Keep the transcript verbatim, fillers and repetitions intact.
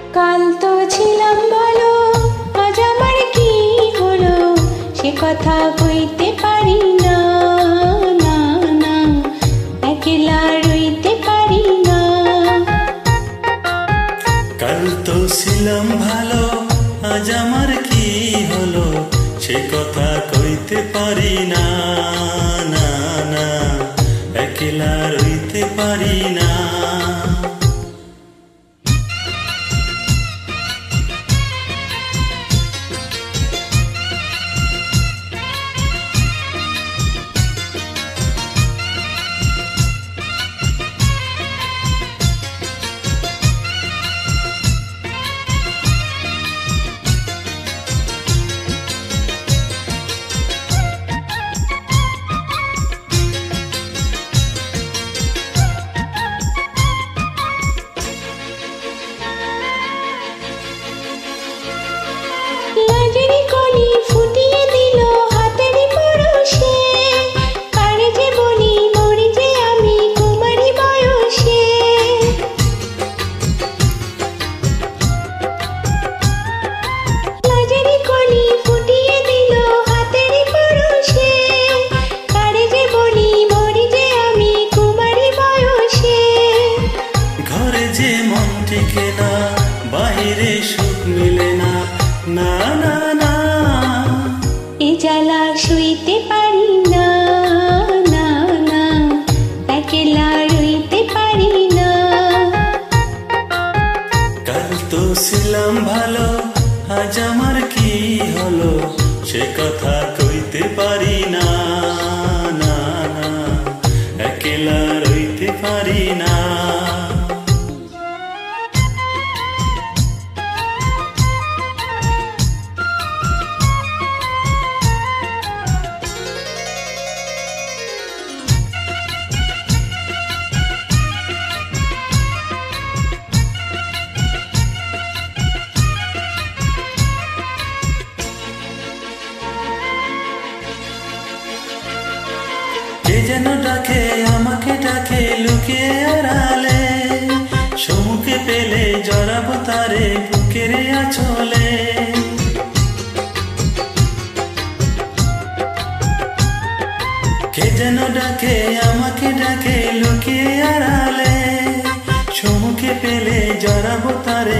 কাল তো ছিলাম ভালো, আজ আমার কি হলো সে কথা কইতে পারি না, না না একলা রইতে পারি না। কাল তো ছিলাম ভালো, আজ আমার কি হলো সে কথা কইতে পারি না, না না একলা রইতে পারি না। বাহিরে সুখ মিলে না, না না না এ জ্বালা শুইতে পারি না, না না একলা রইতে পারি না। কাল তো ছিলাম ভালো, আজ আমার কি হলো সে কথা কইতে পারি না, না না একলা রইতে পারি না। কে যেন ডাকে আমাকে, ডাকে লুকিয়ে আড়ালে, সম্মুখে পেলে জড়াবো তারে বুকের আঁচলে। কে যেন ডাকে আমাকে, ডাকে লুকিয়ে আড়ালে, সম্মুখে পেলে জড়াবো তারে